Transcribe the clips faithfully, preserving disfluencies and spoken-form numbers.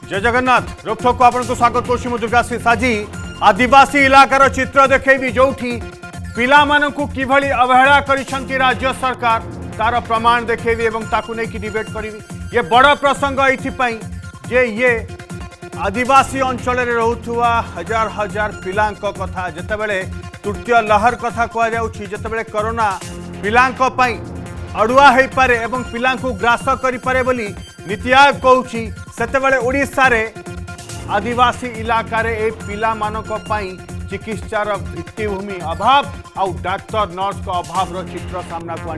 जय जगन्नाथ रोकठोक को आपको स्वागत करुँ मु दुर्गाशीष आज आदिवासी इलाकार चित्र देखी जो पिला मानकु किभली अवहेला करिसंती राज्य सरकार तार प्रमाण देखेबी एवं ताकु नै कि डिबेट करी ये बड़ प्रसंग एथिपाई जे ये आदिवासी अंचल रे रहउथुवा हजार हजार पिलांक कथा जतेबेले तृतीय लहर कथा कुआ जाउछि जतेबेले कोरोना पिलांक पई अड़ुआ हो पारे एवं पिलांकु ग्रास करि पारे बोली नीति आयोग कहउछि सेतेबेले ओडिसा रे आदिवासी इलाका रे ए पिला मानक पई चिकित्सार भित्तिभूमि अभाव आउ डाक्तर नर्स का अभाव रो चित्र सामना को आनी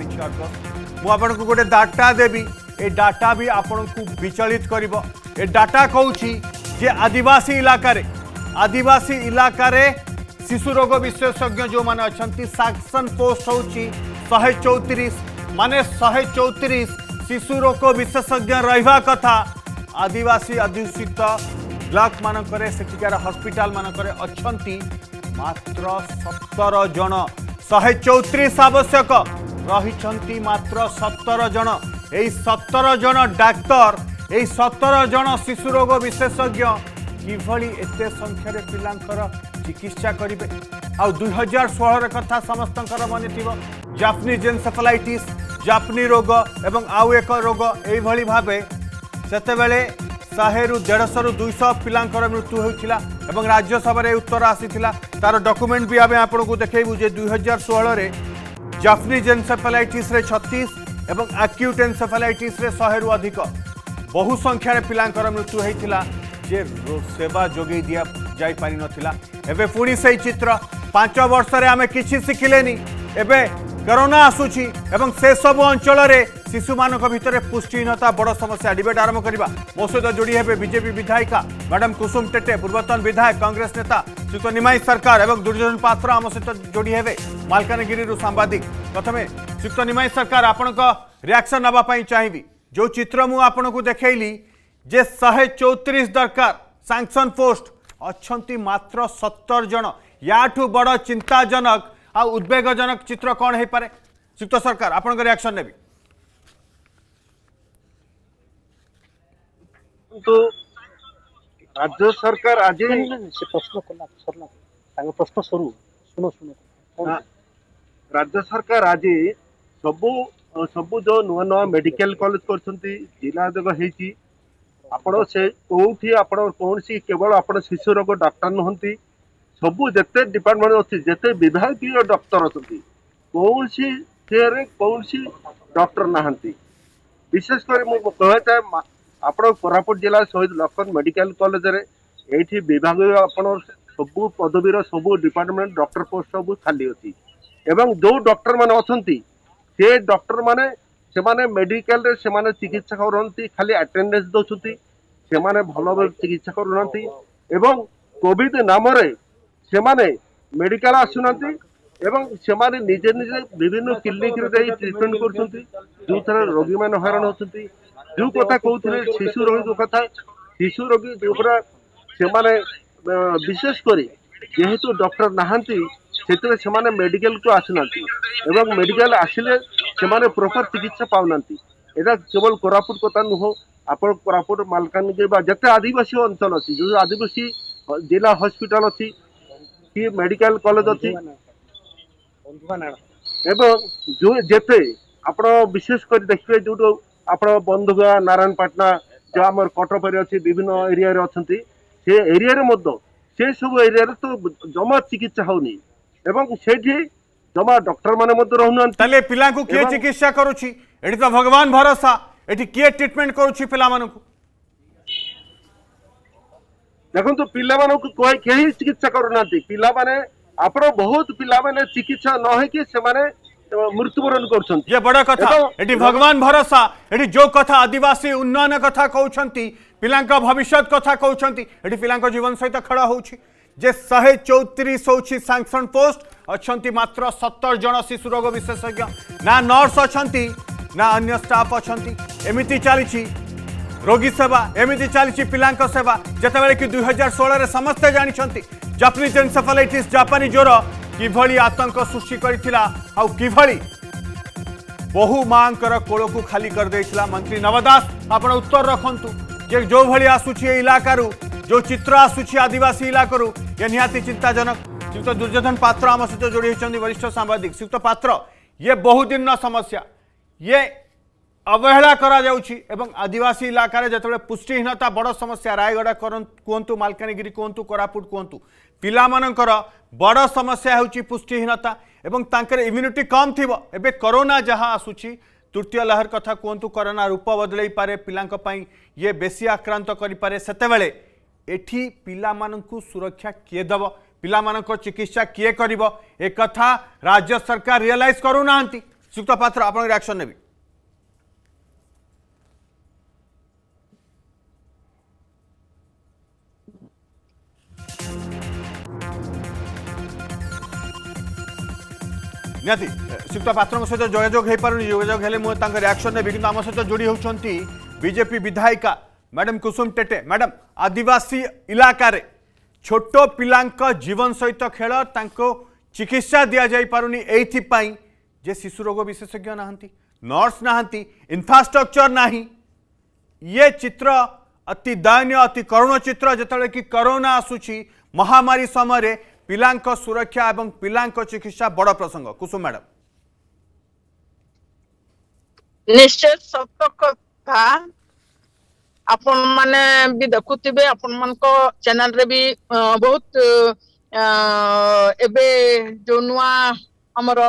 मु आपको गोटे डाटा देवी ए डाटा भी आपन को विचलित करिवो ए डाटा कहउछि जे आदिवासी इलाका रे आदिवासी इलाका रे शिशु रोग विशेषज्ञ जो माने अछंती सैक्शन पोस्ट होछि एक सौ चौंतीस माने एक सौ चौंतीस शिशु रोग विशेषज्ञ रहिबा कथा आदिवासी अध्युषित ब्लॉक मानकरे सेठिकार हॉस्पिटल मानकरे अछंती मात्र सत्तर जन एक सौ चौंतीस आवश्यक रहिछंती मात्र सत्तर जन एई सत्तर जन डाक्तर एई सत्तर जन शिशु रोग विशेषज्ञ किभली एते संख्यारे पिलांकर चिकित्सा करिवे आ दो हज़ार सोलह कथा समस्तंकर मने थिबो जापानीज एन्सेफेलाइटिस जापानी रोग एवं आउ एक रोग एई भली भाबे सेतेबेले शहे रु डेढ़श रु दुईश पिलांकर मृत्यु होता एवं राज्यसभा उत्तर आसीथिला तार डॉक्यूमेंट भी आम आपको देखू जे दुई हजार सोलह रे जापानीज एन्सेफेलाइटिस रे छत्तीस एवं एक्यूट एन्सेफेलाइटिस रे शहे रु अधिक बहु संख्यार पिलांकर मृत्यु होता जे सेवा जोगे दिया जाई पारि नथिला एबे पुणी से चित्र पांच वर्ष रे आमे किछि सिखिलेनी एबे कोरोना आसुची एवं से सब अंचल रे शिशु मानक भितर पुष्टिहीनता बड़ समस्या डिबेट आरंभ करबा मो सहित जोड़ी हेबे बीजेपी विधायिका मैडम कुसुम टेटे पूर्वतन विधायक कांग्रेस नेता श्रीयुक्त निमाई सरकार एवं दुर्योधन पात्र आम सहित जोड़ी हेबे मालकानगिरी सांबादिक प्रथमे श्रीयुक्त निमाई सरकार आपनक रिएक्शन नबा पई चाहिबी जो चित्र मु आपनकु देखैली जे एक सौ चौंतीस दरकार सैंक्शन पोस्ट अछंती मात्र सत्तर जन याठू बड़ चिंताजनक आ उद्वेगजनक चित्र कौन है पारे श्रीयुक्त सरकार आपन रिएक्शन नेबी तो राज्य सरकार आज से प्रश्न कला प्रश्न शुरू सुनो सुनो राज्य सरकार आज सबू सबू जो नुआ नुआ मेडिकल कॉलेज करछंती जिला जग हेची आपण से कोठी आपण कौन सी केवल आपण शिशु रोग डॉक्टर नहंती सबू जते डिपार्टमेंट अछि जते विभागीय डॉक्टर अछि कौन सी फेरे कौन सी डॉक्टर नहंती विशेष कर मु कहता है आपण कोरापुट जिला शहीद लखन मेडिकल कॉलेज रे एठी विभाग आपण सबू पदवीर सबू डिपार्टमेंट डॉक्टर पोस्ट सब खाली अछि एवं जो डॉक्टर माने अछंती से डॉक्टर माने से माने मेडिकल रे से माने चिकित्सा करनती खाली अटेंडेंस दोछुती से माने भलो चिकित्सा करनती एवं कोविड नाम रे से माने मेडिकल आसुनती एवं से माने निजे निजे विभिन्न क्लिनिक रे जाई ट्रीटमेंट करछंती जो तरह रोगी माने हैरान होछंती जो कथा कहउथिले शिशु रोगी कथा शिशु रोगी जोरा से माने विशेष करी जेहेतु डॉक्टर नहांती सेतरे से माने मेडिकल को आसुनती एवं मेडिकल आसिले से माने प्रॉपर चिकित्सा पाउनती एटा केवल कोरापुट कथा नुहो आपण कोरापुट मालकानगिरी बा जते आदिवासी अंचल अछि जो आदिवासी जिला हॉस्पिटल अछि कि मेडिकल कॉलेज अछि एवं जो जेते आपण विशेष कर देखिए जो आपण बंधुगा नारायणपाटना जो आमर कटपर अच्छी विभिन्न एरिया रे अछंती से एरिया रे मध्य से सब एरिया रे तो जमा चिकित्सा होनी एवं सेठी जमा डॉक्टर माने मध्य रहउन तले पिला को के चिकित्सा करूची एठी तो भगवान भरोसा एठी के ट्रीटमेंट करूची पिला मानन को देखो तो पिला मानन को कोई केही चिकित्सा करूनाती पिला माने आपण बहुत पिला माने चिकित्सा न है कि से माने मृत्युवरण कर ये बड़ा कथा एटी भगवान भरोसा एटी जो कथा आदिवासी उन्नयन कथा कहउछंती पिलांका भविष्य कथा कहउछंती एटी पिलांका जीवन सहित खड़ा होउछि जे एक सौ चौंतीस होउछि सैंक्शन पोस्ट अछंती मात्र सत्तर जन शिशु रोग विशेषज्ञ ना नर्स अछंती ना अन्य स्टाफ अछंती एमिति चलीछि रोगी सेवा एमिति चलीछि पिलांका सेवा जतबेले कि दो हज़ार सोलह रे समस्त जानिछंती जापानीज एन्सेफेलाइटिस जापानी ज्वर किभली आतंक सृष्टि करिथिला आउ किभली बहु मांकर कोल को खाली कर देइथिला मंत्री नवदास आपण उत्तर रखंतु जे जो भली आसुची इलाकार जो चित्र आसुची आदिवासी इलाकार ये निहाती चिंताजनक। श्रीयुक्त दुर्योधन पात्र आम सहित जोड़ी होती वरिष्ठ सांबादिक। श्रीयुक्त पात्र ये बहुत दिन समस्या ये अवहेला करा जाउछि एवं आदिवासी इलाका रे जतबे पुष्टिहीनता बड़ समस्या रायगढ़ कहतु मालकानगिरी कहतु कोरापुट कहतु पिला मानकर बड़ समस्या होउछि पुष्टिहीनता एवं तांकर इम्यूनिटी कम थिबो। एबे कोरोना जहाँ आसुछि तृतीय लहर कथा कहतु कोरोना रूप बदलई पारे पिलांक पई ये बेसी आक्रांत करि पारे सेतेबेले एठी पिला मानकु सुरक्षा किए दब पिला मानक चिकित्सा किए करिवो ए कथा राज्य सरकार रियलाइज करू नांती। श्रीयुक्त पात्र आपन रिएक्शन नेबी। निहाती श्रीयुक्त पात्र सहित जोगाजोग हो पार जोगाजोग हेले मुझे रिएक्शन नेबी कि आम सहित जोड़ी होती बीजेपी विधायिका मैडम कुसुम टेटे। मैडम आदिवासी इलाका रे छोट पिलांक जीवन सहित खेल तांको चिकित्सा दि जाई पारुनी एइथिपाई जे शिशु रोग विशेषज्ञ नाहंती नर्स नाहंती इंफ्रास्ट्रक्चर नाही ये चित्र अति दयनीय अति करुण चित्र जेतले कि कोरोना आसुची महामारी समय पिलांक सुरक्षा एवं पिलांक चिकित्सा बड़ प्रसंग। कुसुम मैडम निश्चय सत्य कथा आपण माने भी देखुथिबे आपण मन को चैनल रे भी बहुत एबे जो नुआ हमर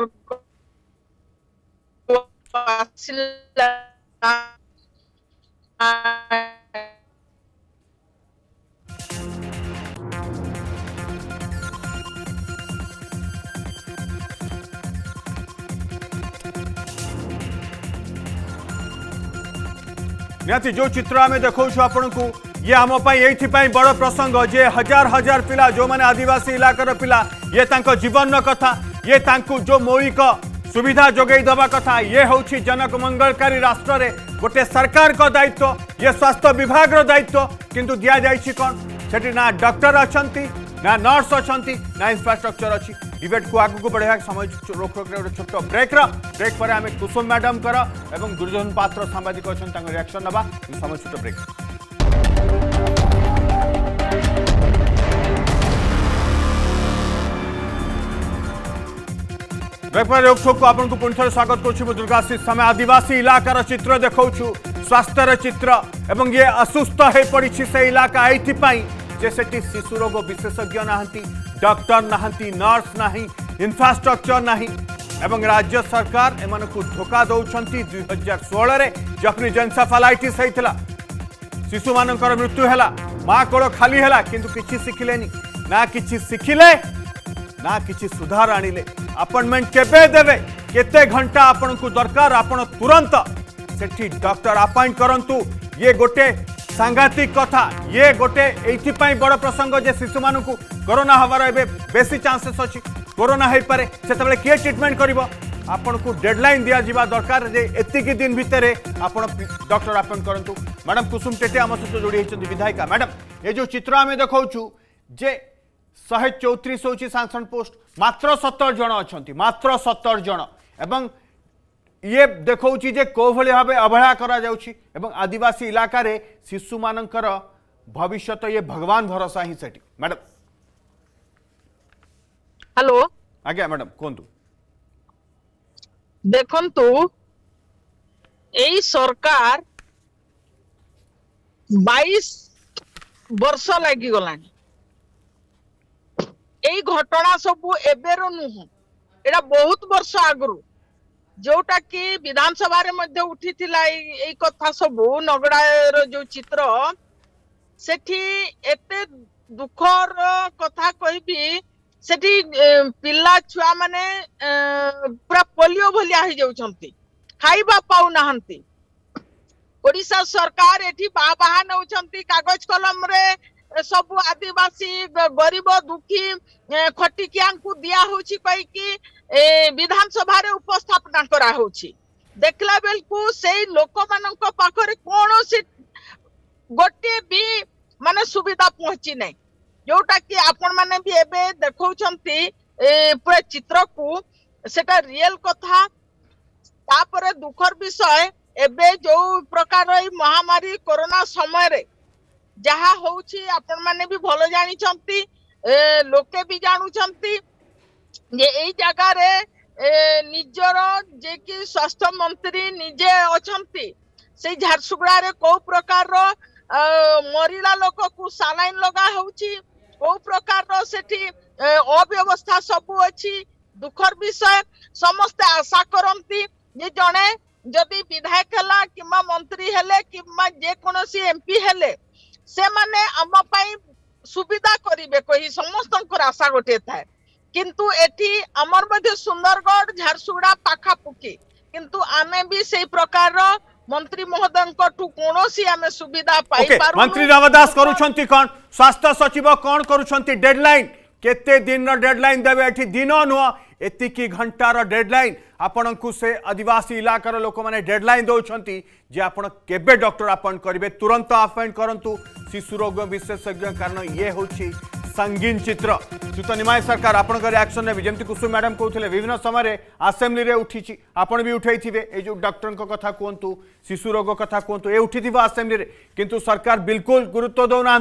निहाती जो चित्र आम देखा आपण को ये आम ये बड़ प्रसंग जे हजार हजार पिला जो माने आदिवासी इलाकार पिला ये तांको जीवन कथा ये तांको जो मौलिक सुविधा जोगई दबा कथा ये हूँ जनक मंगलकारी राष्ट्र रे गोटे सरकार का दायित्व ये स्वास्थ्य विभाग दायित्व किंतु दिया जाइछि कौन सेठी ना डॉक्टर अछंती ना नर्स अछंती ना इंफ्रास्ट्रक्चर अच्छी। डिबेट को आगू बढ़ा समय रोक रोक गोटे छोट ब्रेक ब्रेक पर आम कुसुम मैडम कर एवं दुर्योधन पात्र सांबादिक अच्छा रिएक्शन नवा समय छोट ब्रेक। ब्रेक पर रोकठोक को आपको पुणी थे स्वागत करुँ दुर्गाशीष समय आदिवासी इलाकार चित्र देखा स्वास्थ्यर चित्र एवं ये असुस्थ हो पड़ी से इलाका ये जे सेठी शिशु रोग विशेषज्ञ नाहंती डॉक्टर नाहंती नर्स नाही इंफ्रास्ट्रक्चर नाही एवं राज्य सरकार एमान को धोखा दौरान दुई हजार षोह जखनी जेन्सेफालाइटिस होता शिशु मानकर मृत्यु है माँ कोड़ खाली है किंतु किसी शिखिलेनी ना किसी शिखिले ना किसी सुधार आनिले अपॉइंटमेंट केबे देवे केते घंटा आपन को दरकार आपन तुरंत सेठी डॉक्टर अपॉइंट करंतु ये गोटे सांघातिक कथा ये गोटे एइथिपाई बड़ प्रसंग जे शिशु मानकु कोरोना हवार एबे बेसी चांसेस अछि कोरोना हेइ पारे सेतबेले के ट्रीटमेंट करिवो आपन को डेडलाइन दिया जिबा दरकार जे एतिकी दिन भितरे आपन डॉक्टर अपॉइंट करंतु। मैडम कुसुम टेटे आम सहित जोड़ी होती विधायिका। मैडम ये जो चित्र आम देखु जे शहे चौतीस हूँ सांसन पोस्ट मात्र सत्तर जन अच्छा मात्र सत्तर जन एवं ये देखा जे कौ भाई भाव अवहेला करा जाउछि एवं आदिवासी इलाका रे शिशु मानकर भविष्य ये भगवान भरोसा ही सेठी। मैडम हेलो आज्ञा मैडम कहतु देखंतु एई सरकार बाईस वर्ष लगी गलानी एई घटना सबू एबेरो नुह एटा बहुत वर्ष आगरू जोटा कि विधानसभा रे मध्य उठी थिला एई कथा सबू नगड़ार जो चित्र सेठी एते दुखर कथा कहबी सेठी पिला छुआ माने पूरा पोलियो भलिया हो जाउछंती खाइबा पाउ नाहंती। ओडिशा सरकार एठी बा बाहा नउछंती कागज कलम रे सब आदिवासी गरीब दुखी खटिकिया को दिया होछि कहि कि विधानसभा रे उपस्थापना करा होछि देखला बेल को सेई लोक मानक पाखरे कोनोसी गोटे भी माने सुविधा पहुंची नै जोटा कि आपण माने भी एबे देखौछंती पूरा चित्र को सेटा रियल कथा तापरे दुखर विषय एबे जो प्रकार ई महामारी कोरोना समय रे जहा होउची आपण माने भी भलो जानि छंती लोके भी जानु छंती जे एई जगह रे निजर जे कि स्वास्थ्य मंत्री निजे अछंती से झारसुगुड़ा रे को प्रकार रो मरिला लोक को सालाइन लगा होउची को प्रकार रो सेठी अव्यवस्था सब अछि दुखर विषय समस्त आशा करंती जे जणे जदि विधायक हला किमा मंत्री हेले किमा जे कोनोसी एमपी हेले से माने हम पई सुविधा करिवे कहि समस्त आशा गोटे थाए किंतु एठी अमर मध्य सुंदरगढ़ झारसुगुड़ा पाखापुकी किंतु आमे भी से प्रकार रो मंत्री महोदय कौनसी आमे सुविधा पाई okay, पारू मंत्री रामदास करूछंती कोन स्वास्थ्य सचिव कोन करूछंती डेडलाइन केते दिन रो डेडलाइन देबे एठी दिन नुह एतिकी घंटार डेडलाइन आपण को से आदिवासी इलाकार लोक माने डेडलाइन दौरान जे आपण केबे डॉक्टर अपॉइंट करेंगे तुरंत अपॉइंट करंतु शिशु रोग विशेषज्ञ कारण ये होची संगीन चित्र सुत निमाय सरकार आपण रिएक्शन ने जमती कुसुम मैडम कहते विभिन्न समय आसेम्बली रे उठी आपण भी उठाई ए जो डॉक्टर कथा कहतु शिशु रोग कथा कहतु ये उठी आसेम्बली रे किंतु सरकार बिल्कुल गुरुत्व दौना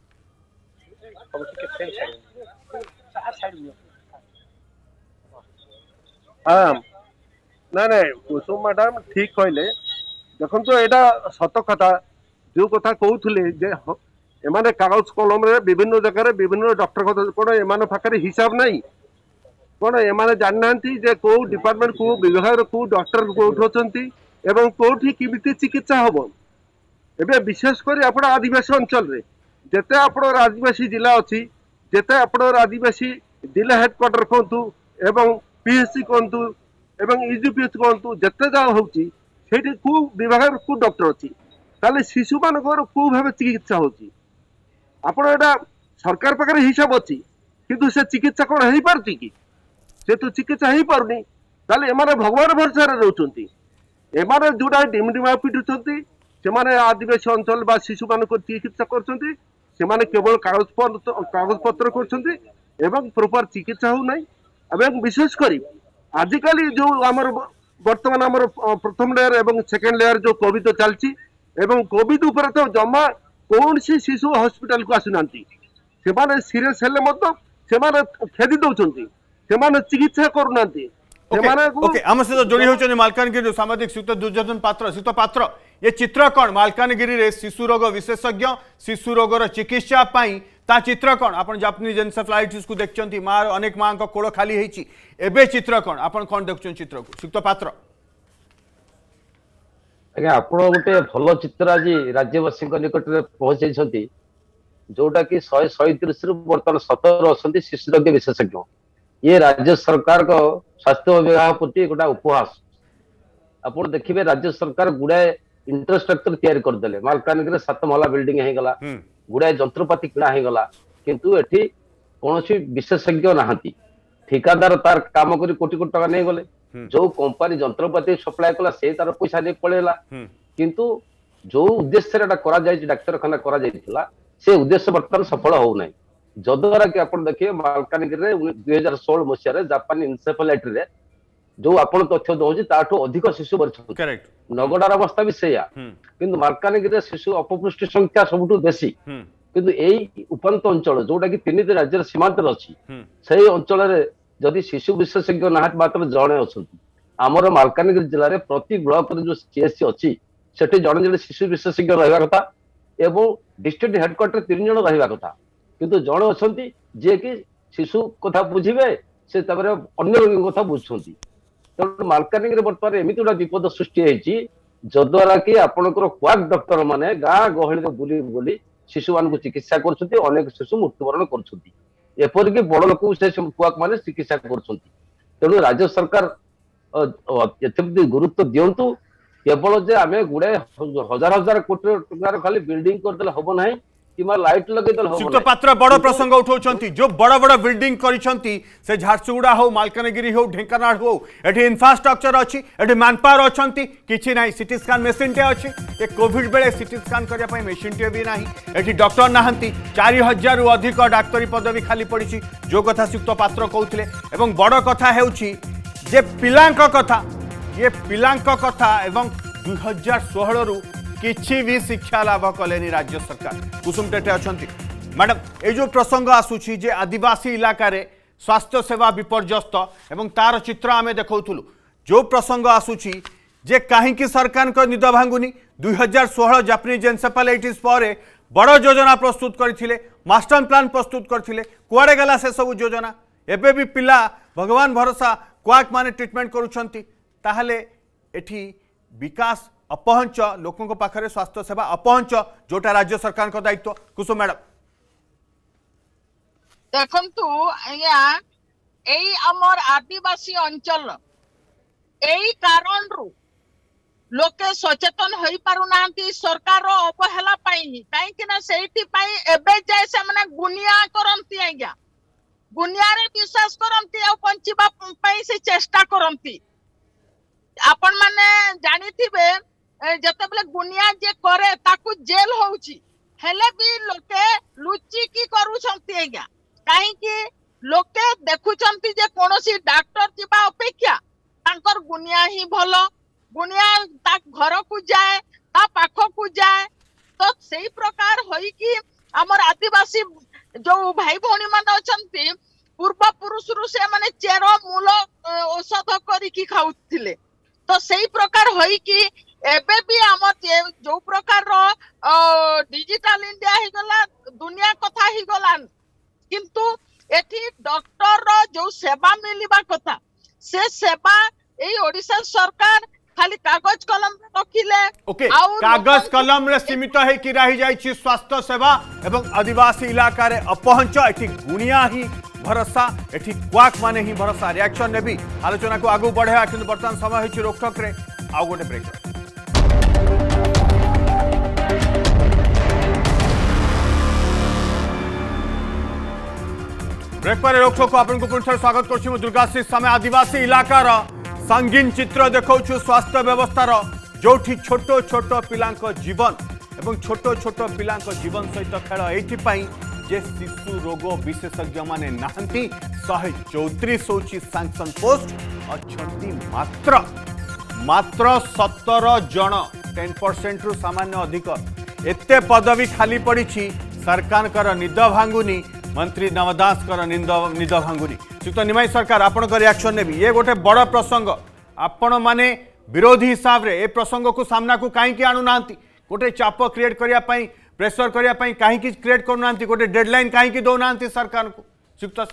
हाँ ना ना कुसुम मैडम ठीक कहले देखो तो यहाँ सत कथा जो कथा कहते जे एमाने कागज कलम रे विभिन्न जगह विभिन्न डॉक्टर कौन एम पाखे हिसाब नहीं कौन एमाने जानना जे कौ डिपार्टमेंट को विभाग को डॉक्टर कौट अच्छा कौटी किमिति चिकित्सा हम एवं विशेषकर आप आदिवासी अंचल रे जेते आप आदिवासी जिला अच्छी जेते आप आदिवासी जिला हेडक्वार्टर कहतु एवं पीएचसी कहतु एवं यूजीपीएच कहतु जिते जहाँ होती कौ विभाग को डॉक्टर अच्छी ताले शिशु मान कौ भाव चिकित्सा होची आपण एटा सरकार पाखे हिसाब अच्छी किंतु से चिकित्सा कौन हो पार्टी कि से तो चिकित्सा हो पारनी ताले एमाने भगवान भरोसा रोचंती एमाने जोड़ा डिमडिमा पिटुचंती से आदिवासी अंचल बा शिशु मान चिकित्सा करछंती से माने केवल कागज पत्र कागज पत्र करछंती एवं प्रॉपर चिकित्सा हो नहीं एवं विशेष करी आजिकल जो आमर वर्तमान आमर प्रथम लेयर एवं सेकेंड लेयर जो कोविड चलती एवं कोविड उपर तो जमा कौन सी शिशु हॉस्पिटल को आसुना से सीरियस हेले खेदी दौरान से चिकित्सा करूना ओके आम सहित जोड़ी होती मालकानगिरी सामाजिक श्रीयुत दुर्योधन पात्र श्रीयुत पात्र ये चित्र कौन मालकानगिरी रे शिशु रोग विशेषज्ञ शिशु रोगर चिकित्सा ता चित्र कौन आप जापानीज एनसेफेलाइटिस को देखते माँ अनेक माँ कोड़ खाली होती एबे चित्र कौन आप कौन देखुं चित्र को श्रीयुत पात्र आज्ञा आप गोटे भल चित्र आज राज्यवासी निकट में पहुंचाई जोटा कि शहे सैंतीस रु बर्तमान सतर अच्छा शिशु रोग विशेषज्ञ ये राज्य सरकार को स्वास्थ्य विभाग प्रति गोटा उपहास आप देखिए राज्य सरकार गुड़ाए इंफ्रास्ट्रक्चर तैयारी करदे मालकानगिरी सात महला बिल्डिंग होगला गुड़ाए जंत्रपाति किणा होगला किंतु एठी कौन विशेषज्ञ नहांती ठिकादार तार काम करी कोटी कोटी टका नहीं गले जो कंपनी जंत्रपाति सप्लाय कला से तार पैसा नहीं पड़ेला किंतु जो उद्देश्य डाक्तरखाना करा जायतिला से उद्देश्य बर्तमान सफल हो नहीं जद्वारा कि आप देखिए मालकानगिरी दुई हजार षोल मसीह जापानी इनसेफेलाइटिस रे जो आपण तथ्य दौर ताठू अधिक शिशु मरी नगड़ार अवस्था भी से किंतु मालकानगिरी शिशु अपपुष्टि संख्या सबुठ बेसी किंतु यही उपांत अंचल जोटा कि तीन राज्य सीमांत अच्छी से अंचल जदि शिशु विशेषज्ञ ना मात्र जड़े अच्छा आमर मालकानगिरी जिले में प्रति ब्लॉक जो सीएससी अच्छी से जड़े जड़े शिशु विशेषज्ञ रहा कथा एवं डिस्ट्रिक्ट हेडक्वार्टर तीन जन रहा कथा किंतु जड़े अच्छा जी कि शिशु कथा बुझे से अन्य रोगी कथा बुझुंट तेणु मालकानगिरी बर्तमान एमती गोटे विपद सृष्टि होती जद्वारा कि आपंकर क्वाक डॉक्टर माने गाँ गहली बुली बुली शिशु मान चिकित्सा कर शिशु मृत्युवरण करपरिक बड़ लोक से क्वाक मैंने चिकित्सा करेणु राज्य सरकार एप्रति गुरुत्व दिंतु केवल जे आम गुड़े हजार हजार कोटी टकर खाली बिल्डिंग करदे हम ना लाइट लगे श्रीयुत पात्र बड़ प्रसंग उठाउछंती जो बड़ बड़ बिल्डिंग करिसंती से झारसुगुड़ा हो मालकानगिरी हो ढेंकानाल हो एठी इंफ्रास्ट्रक्चर अच्छी एठी मैनपावर अछंती किछि नाही सिटी स्कैन मशीन टे अच्छी ए कोविड बेले सिटी स्कैन करिया पई मशीन टे भी नाही एठी डॉक्टर नाहंती चार हजार रु अधिक डाक्तरी पदवी खाली पड़िछि जो कथा श्रीयुत पात्र कहउथिले एवं बड़ कथा हेउछि जे पिलांक कथा ये पिलांक कथा एवं दुई हजार षोहल रु किछि भी शिक्षा लाभ कलेनी राज्य सरकार। कुसुम टेटे अच्छा मैडम ये जो प्रसंग आसूची जे आदिवासी इलाका रे स्वास्थ्य सेवा विपर्यस्त एवं तार चित्र आमे देखौथुलु जो प्रसंग आसूची जे कहीं सरकार को निद भांगुनी दुई हजार षोहल जापानीज एनसेफालाइटिस पर बड़ योजना प्रस्तुत करथिले मास्टर प्लान प्रस्तुत करथिले कुआडे गला से सब योजना एबे भी पिला भगवान भरोसा क्वाक माने ट्रीटमेंट करूछंती ताहले एठी विकास अपहंच लोकों पाखरे स्वास्थ्य सेवा अपहंच जोटा राज्य सरकार को दायित्व। कुसुम मैडम देखंतु आया एई हमर आदिवासी अंचल एई कारण रु लोके सचेतन होई पारु नांती सरकार रो अवहेला पाई काई कि ना सेठी पाई एबे जाय से माने गुनिया करंती आज्ञा गुनिया रे विश्वास करंती आ पंचिबा पाई से चेष्टा करंती। आपण माने जानिथिबे जतबले गुनिया जे करे ताकू जेल होउची हेले भी लोके लुची की करूछंती आज्ञा काई कि लोके देखुछंती जे कोनोसी डॉक्टर जिबा अपेक्षा तांकर गुनिया ही भलो गुनिया ता घर को जाए ता पाख को जाए तो सही प्रकार होई कि हमर आदिवासी जो भाई भौणी मान अछंती पूर्व पुरुष रु से माने चेर मूल औषध करी की खाउथिले तो सही प्रकार होई कि एबे भी हमर जो प्रकार रो डिजिटल इंडिया ही गला दुनिया कथा ही गला किंतु एठी डॉक्टर रो जो सेवा मिलिबा कथा से सेवा एई ओडिसा सरकार खाली कागज कलम रखिले ओके कागज कलम रे सीमित है कि रही जाई स्वास्थ्य सेवा एवं आदिवासी इलाका रे अपहंच एठी गुनिया ही भरोसा एठी क्वाक माने ही भरोसा रिएक्शन ने भी आलोचना को आगु बढ़े किंतु वर्तमान समय होची रोकठोक रे आउ गोटे ब्रेक ब्रेक पर रोकठोक आपन को पुनः स्वागत करछि मु दुर्गाश्री समय आदिवासी इलाका रा संगीन चित्र देखौछु स्वास्थ्य व्यवस्थार जोठी छोट छोट पिलांक जीवन एवं छोट छोट पिलांक जीवन सहित खेल एइथिपाई जे शिशु रोग विशेषज्ञ माने नाहंती एक सौ चौंतीस होची सैंक्शन पोस्ट अछंती मात्र मात्र सत्रह जन दस परसेंट रु सामान्य अधिक एते पदवी खाली पड़ी सरकार कर निद भांगुनी मंत्री नवदास कर निद निद भांगुनी श्रीयुक्त निमाई सरकार आपण रिएक्शन ने भी ये गोटे बड़ प्रसंग आपण माने विरोधी हिसाब रे ए प्रसंग को सामना को कहीं आणु नांती गोटे चाप क्रिएट करिया पई प्रेशर करिया पई कहीं क्रिएट करू नांती गोटे डेडलाइन कहीं दो नांती सरकार को श्रीयुक्त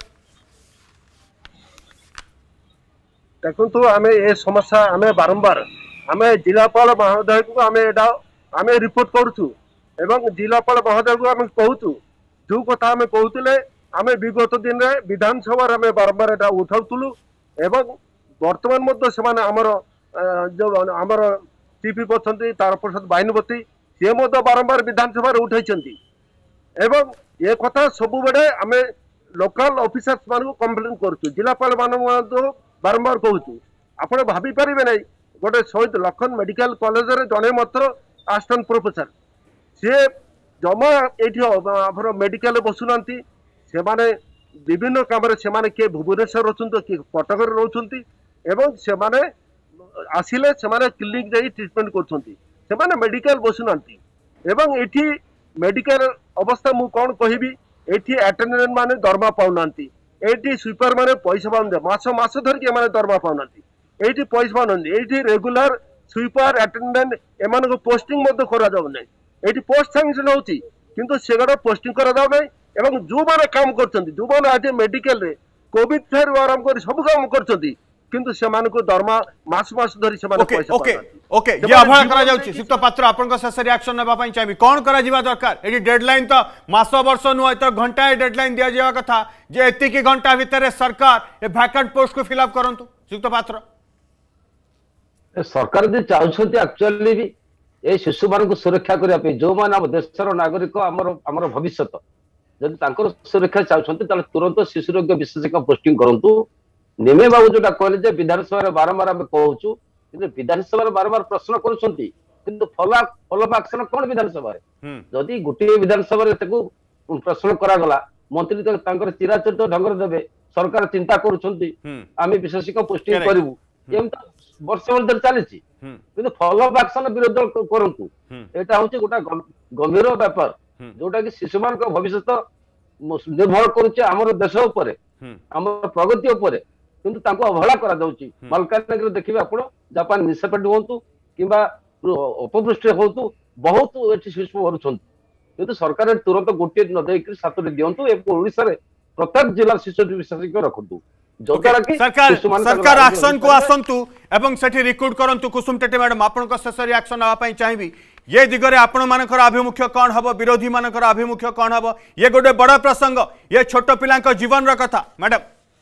देखंतु आमे ए समस्या आमे बारंबार आमे जिलापाल महोदय को आमे एडा आमे रिपोर्ट करूछु एवं जिलापाल महोदय को आमे कहूछु जो कथा आमे कहूतले आमे विगत दिन रे विधानसभा आमे बारंबार एटा उठाउतुलु एवं वर्तमान मध्य सेमाने हमर जो हमर टीपी पछंती तार प्रसाद बाहिनवती से मध्य बारंबार विधानसभा रे उठाइछंती एवं ए कथा सब बेडे आमे लोकल ऑफिसर्स मान को कंप्लेन करछु जिलापाल मान बारंबार कहूछु आपण भाबी परिबे नै गोटे शहीद लखन मेडिकल कॉलेज रे जने मात्र असिस्टेंट प्रोफेसर से जमा ये मेडिकल बसुनांती से माने विभिन्न काम से माने के भुवनेश्वर रोचंती के कटक रे रोचंती एवं से माने आसिले से माने क्लिनिक जाई ट्रीटमेंट करछंती से माने मेडिकल बसुनांती एवं एठी मेडिकल अवस्था मु कोन कहिबी एठी अटेंडेंट माने दरमा पाउनांती एठी स्वीपर माने पैसा पाउंदे मास मास धर के माने दरमा पाउनांती एठी पैसा पाउनांती एठी रेगुलर स्वीपर अटेंडेंट एमान को पोस्टिंग मध्य करा जाउ नै एठी पोस्ट सैंक्शन होची किंतु सेगडा पोस्टिंग करा जाउ नै एवं जो माने काम करछंती जो माने आज मेडिकल रे कोविड फेर आराम कर सब काम करछंती किंतु सेमान को दरमा मास मास धरी सेमान पैसा ओके ओके ये अभय करा जाउची सिक्त पात्र आपन को शेष रिएक्शन नेबा पई चाहि कोन करा जिबा दरकार एडी डेडलाइन तो मास वर्ष नु तो घंटा डेडलाइन दिया जावा कथा जे एति की घंटा भीतर सरकार ए वैकेंट पोस्ट को फिल अप करंतु सिक्त पात्र सरकार जे चाहछंती एक्चुअली भी ए शिशु मान को सुरक्षा करिया पे जो मान हम देशर नागरिक हमर हमर भविष्य जदि तांकर सुरक्षा चाहछंती ताले तुरंत शिशु रोग विशेषज्ञ पोस्टिंग करंतु निमे बाबू जोटा कहले जे विधानसभा बारंबार आम कहूँ कि विधानसभा बारंबार प्रश्न करुँच फॉलो फॉलो एक्शन कौन विधानसभा जदि गोटे विधानसभा प्रश्न करागला मंत्री तो चिराचरित ढंग देवे सरकार चिंता करुँच आम विशेषज्ञ पोस्टिंग करूँ एमती वर्ष मध्य चली फॉलो अप एक्शन विरोध करंतु एटा होची गोटा गंभीर व्यापार जोटा कि शिशु मान भविष्य निर्भर करुचे आमर देश उपरे आमर प्रगति उपरे किंतु तांको अवहेला करा जाउची मलकानगिरी देखिबे आपण जापान म्युनिसिपालिटी होंतु किंबा अपपृष्ठ होंतु बहुत एठी शिशु मरुछन किंतु सरकार तुरंत गोटे न देक सातटी दियंतु ए ओडिसा रे प्रत्येक जिला शिशु विशेषज्ञ रखंतु सरकार सरकार एक्शन को आसंतु एवं सेठी रिक्रूट करंतु कुसुम टेटे मैडम आपन को शेष रिएक्शन आवा पई चाहिबी ये दिगरे आपण मानकर अभिमुख्य कौन हबो विरोधी मानकर अभिमुख्य कौन हबो ये गोटे बड़ प्रसंग ये छोट पिलांक जीवन रो कथा मैडम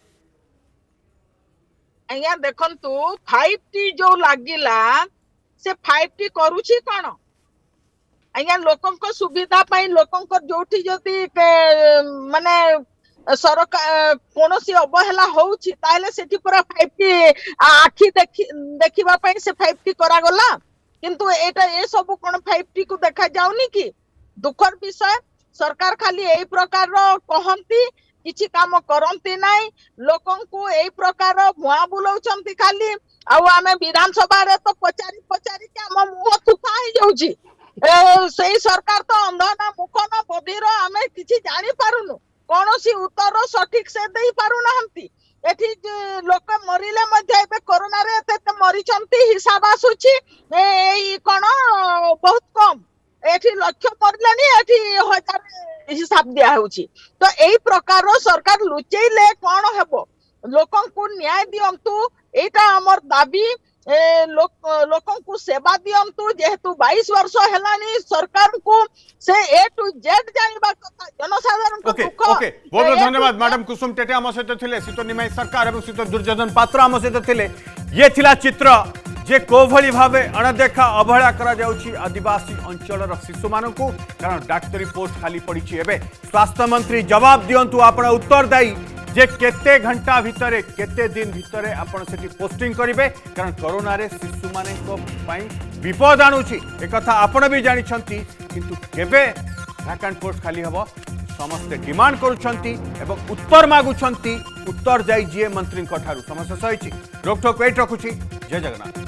आज्ञा देखंतु फाइव टी जो लागिला से फाइव टी करूची कोन आज्ञा लोकन को सुविधा पाई लोकन को जोठी जति माने सरकार कोनोसी अवहेला होउची ताले सेठी पूरा फाइव टी आखी देखि देखिबा पई से फाइव टी करा गला किंतु एटा ए सब कोन फाइव टी को देखा जाउनी कि दुखर विषय सरकार खाली एई प्रकार रो कहंती किछि काम करंती नै लोकन को एई प्रकार भुआ बुलौचंती खाली आउ आमे विधानसभा रे तो पचारी पचारी के हम मुह थुका ही जाउची सेई सरकार तो अंधा ना मुख ना बधिर आमे किछि जानि पारुनु कोनोसी उत्तर सठिक से देई पारु नहंती एठी लोक मरिले मध्ये एबे कोरोना रे एते मरिचंती हिसाब आसुची एई कोन बहुत कम एठी लक्ष्य मरलेनी एठी हजार हिसाब दिया होची तो एई प्रकार सरकार लुचेइले कोन हेबो लोकन को न्याय दियंतु एटा हमर दाबी ए लोक लोकन को सेवा दियंतु जेहेतु बाईस वर्ष हेलानी सरकार को से ए टू जेड जानिबा कथा जनसाधारण को ओके दुख ओके बहुत बहुत धन्यवाद मैडम कुसुम टेटे हम सहित थिले शीत निमाई सरकार एवं शीत दुर्योधन पात्र हम सहित थिले ये थिला चित्र जे कोभली भावे अणदेखा अवहेला करा जाउची आदिवासी अंचलर शिशु मानकू कारण डाक्टरी पोस्ट खाली पड़ी एबे स्वास्थ्य मंत्री जवाब दियंतु आपण उत्तरदायी जे केते घंटा भितरे केते दिन भितरे आपण सेठी पोस्टिंग करिवे कारण कोरोना रे शिशु माने को पई विपद आणुची एक कथा आपण भी जानि छंती किंतु केबे वैकेंट पोस्ट खाली हबो समस्त डिमांड करूछंती एवं उत्तर मागुछंती उत्तर जाई जे मंत्री को ठारू समस्या सहिची रोकठोक पेट रखुची जय जगन्नाथ।